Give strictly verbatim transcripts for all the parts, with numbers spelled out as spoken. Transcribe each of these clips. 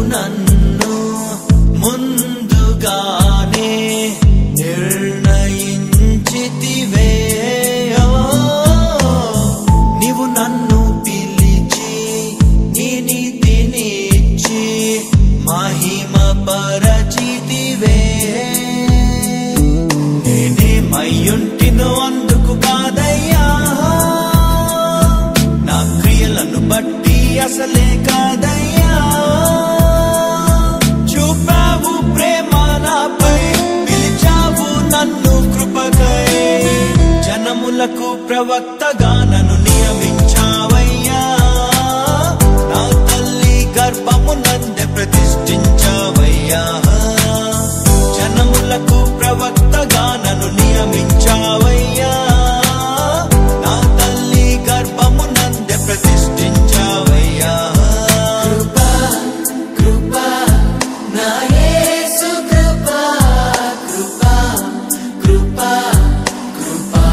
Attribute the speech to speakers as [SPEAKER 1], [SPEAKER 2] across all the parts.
[SPEAKER 1] నన్ను ముందుగానే నిర్ణయించితివే నీవు నన్ను పిలిచి నీ నీతినిచ్చి మహిమ పరచితివే నేనేమయ్యుంటినో అందుకు కాదయ్యా నా క్రియలను బట్టి అసలే కాదయ్యా చూపావు ప్రేమ నాపై పిలిచావు నన్ను కృపకై జనములకు ప్రవక్తగా నన్ను నియమించావయ్యా నా తల్లి గర్భమునందే ప్రతిష్ఠించావయ్యా జనములకు ప్రవక్తగా నన్ను నియమించావయ్యా నా తల్లి గర్భమునందే ప్రతిష్ఠించావయ్యా కృపా కృపా నా యేసు కృపా కృపా కృపా కృపా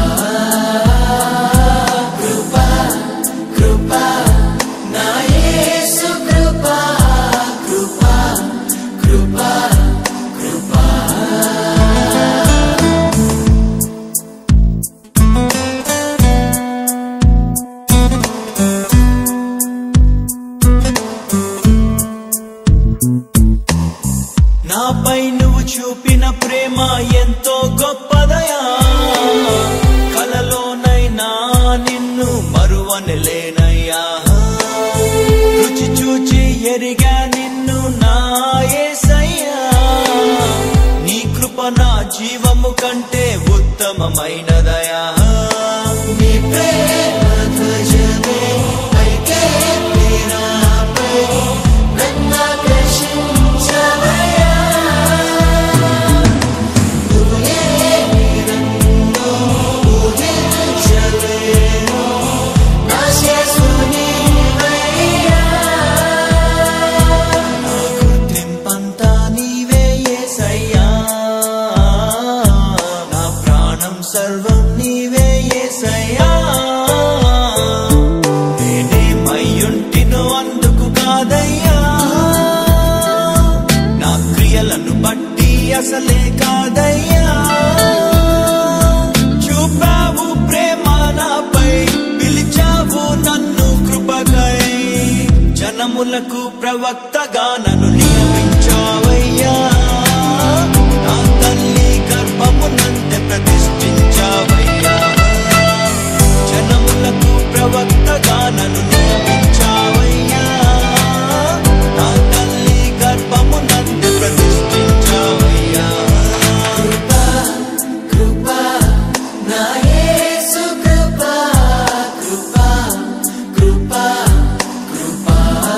[SPEAKER 1] కృపా కృపా నా యేసు కృపా కృపా కృపా కృపా నాపై నువ్వు చూపిన ప్రేమ ఎంతో గొప్పదయా కలలోనైనా నిన్ను మరువనలేనయ్యా రుచి చూచి ఎరిగా నిన్ను నా యేసయ్యా నీ కృప నా జీవము కంటే ఉత్తమమైనదయా నీ ప్రేమ ధ్వజమే పైకే నాపై నన్నాకర్షించవయ్యా నువ్వే నిరందో ఊహించలేను నా యేసు నీవయ్యా నా గుర్తింపంతా నీవే యేసయ్యా నా ప్రాణం సర్వం నీవే యేసయ్యా నేనేమయ్యుంటినో అందుకు కాదయ్యా నా క్రియలను బట్టి అసలే కాదయ్యా చూపావు ప్రేమ నాపై పిలిచావు నన్ను కృపకై జనములకు ప్రవక్తగా నన్ను నియమించావయ్యా నా తల్లి గర్భమునందే ప్రతిష్ఠించావయ్యా జనములకు ప్రవక్తగా నన్ను నియమించావయ్యా నా తల్లి గర్భమునందే ప్రతిష్ఠించావయ్యా కృపా కృపా నా యేసు కృపా కృపా కృపా కృపా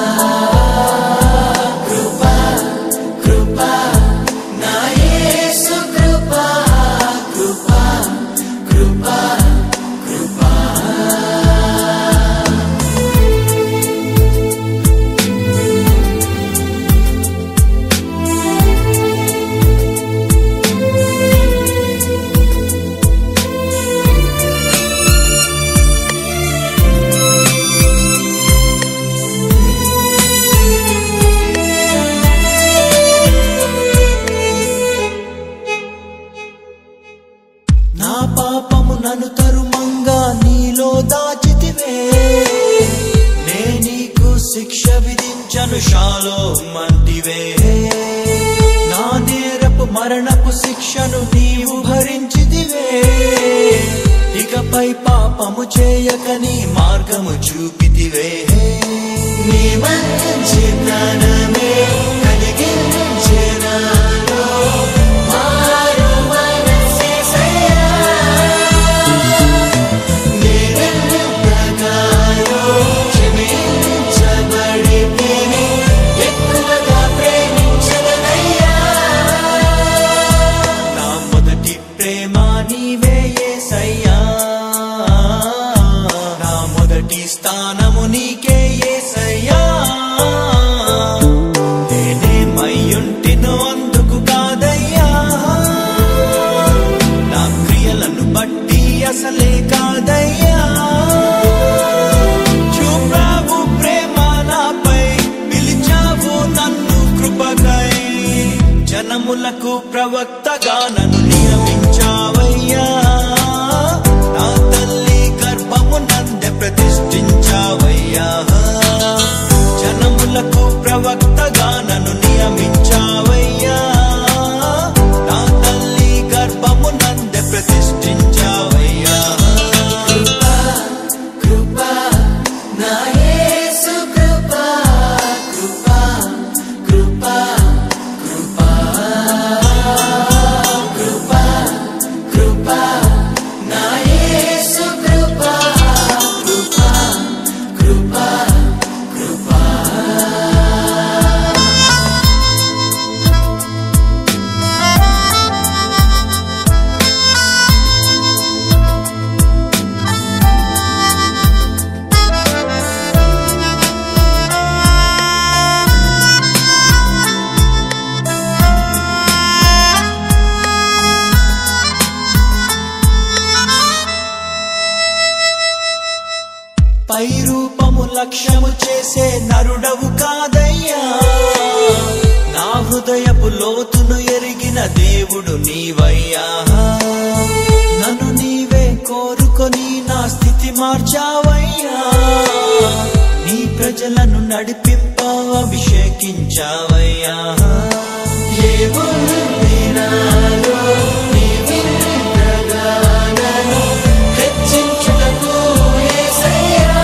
[SPEAKER 1] కృపా కృపా నా యేసు కృపా కృపా కృపా కృపా నా పాపము నన్ను తరుమంగా నీలో దాచితివే నే నీకు శిక్ష విధించను షాలోమంటివే నా నేరపు మరణపు శిక్షను నీవు భరించితివే ఇకపై పాపము చేయక నీ మార్గము చూపితివే నీ మంచితనమే కలిగించే నాలో మారు మనసేసయ్యా నేనెంతగానో క్షమించబడితిని ఎక్కువగా ప్రేమించదనయ్యా నా మొదటి ప్రేమ నీవే యేసయ్యా నా మొదటి స్థానము నీకే యేసయ్యా జనములకు ప్రవక్తగా నన్ను నియమించావయ్యా నా తల్లి గర్భము నందే ప్రతిష్ఠించావయ్యా జనములకు ప్రవక్తగా నన్ను నియమించావయ్యా నా తల్లి గర్భము నందే ప్రతిష్ఠించావయ్యా
[SPEAKER 2] కృపా నా యేసు కృపా కృపా కృపా కృపా కృపా కృపా నా యేసు కృపా కృపా కృపా కృపా
[SPEAKER 1] పై రూపము లక్ష్యము చేసే నరుడవు కాదయ్యా నా హృదయపు లోతును ఎరిగిన దేవుడు నీవయ్యా నన్ను నీవే కోరుకొని నా స్థితి మార్చావయ్యా నీ ప్రజలను నడిపింప అభిషేకించావయ్యా
[SPEAKER 2] ఏముంది నాలో నీ విగ్రహాలను హెచ్చించుటకు యేసయ్యా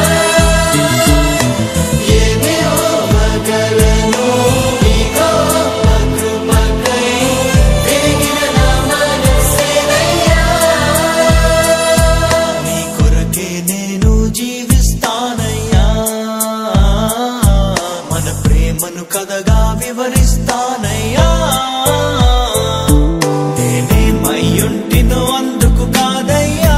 [SPEAKER 2] ఏమి ఇవ్వగలను నీ గొప్ప కృపకై పెరిగిన నా మనస్సేనయ్యా
[SPEAKER 1] నీ కొరకే నేను జీవిస్తానయ్యా మన ప్రేమను కథగా వివరిస్తానయ్యా నేనేమయ్యుంటినో అందుకు కాదయ్యా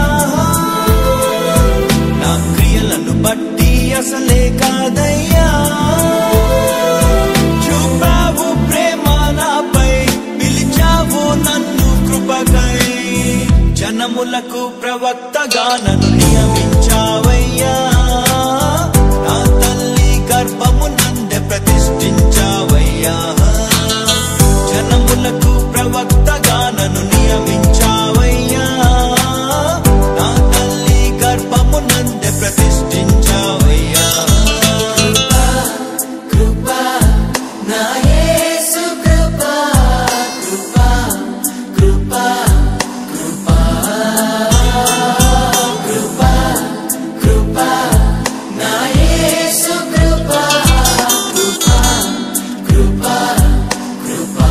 [SPEAKER 1] నా క్రియలను బట్టి అసలే కాదయ్యా చూపావు ప్రేమ నాపై పిలిచావు నన్ను కృపకై జనములకు ప్రవక్తగా నన్ను నియమించావయ్యా నా తల్లి గర్భము నందే ప్రతిష్ఠించావయ్యా జనములకు ప్రవక్తగా నన్ను నియమించావయ్యా నా తల్లి గర్భము నందే ప్రతిష్ఠించావయ్యా
[SPEAKER 2] కృపా నా యేసు కృపా కృపా కృపా కృపా కృపా కృపా నా యేసు కృపా కృపా కృపా కృపా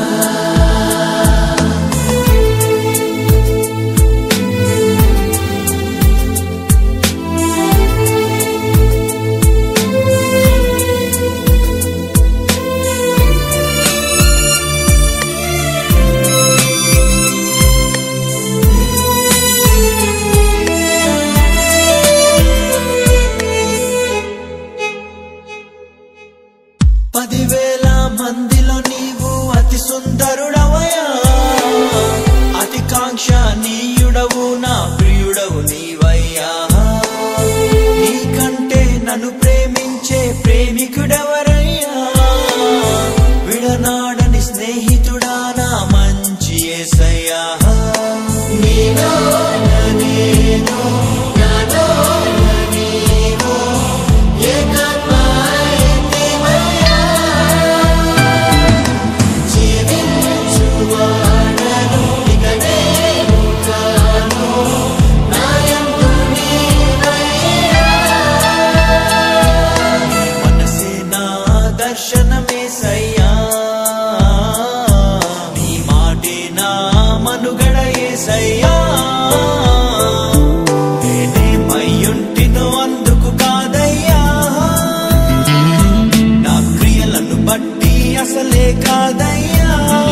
[SPEAKER 1] పదివేల మందిలో నీవు అతి సుందరుడవయ్యా అతి కాంక్షణీయుడవు నా ప్రియుడవు నీవయ్యా నీకంటే నన్ను ప్రేమించే ప్రేమికుడెవరయ్యా విడనాడని స్నేహితుడా నా మంచి యేసయ్యా
[SPEAKER 2] నీలో నేను నాలో నీవు ఏకాత్మైతివయ్యా జీవించువాడను ఇక నేను కాను నాయందు నీవయ్యా
[SPEAKER 1] మనసే నా దర్శనమేసయ్యా నీ మాటే నా మనుగడ యేసయ్యా నేనేమయ్యుంటినో అందుకు కాదయ్యా నా క్రియలను బట్టి అసలే కాదయ్యా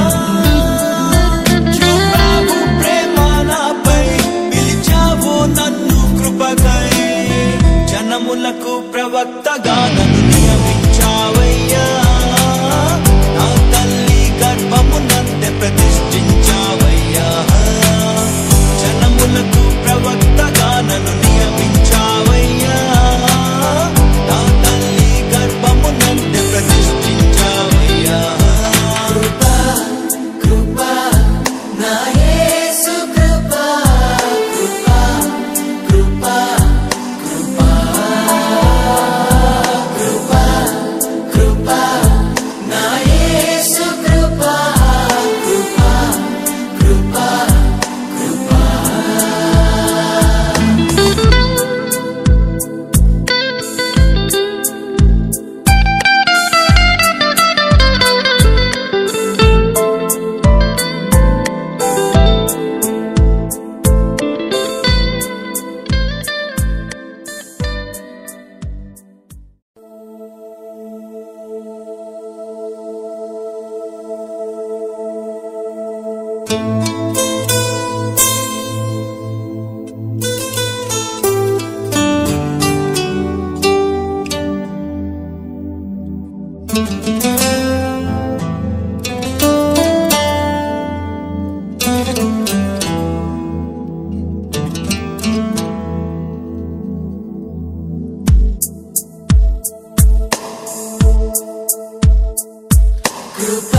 [SPEAKER 1] చూపావు ప్రేమ నాపై పిలిచావు నన్ను కృపకై జనములకు ప్రవక్తగా నన్ను నియమించావయ్యా నా తల్లి గర్భము నందే ప్రతిష్ఠించావయ్యా జనములకు ప్రవక్తగా నన్ను నియమించావయ్యా నా తల్లి గర్భము నందే ప్రతిష్ఠించావయ్యా
[SPEAKER 2] కృపా Group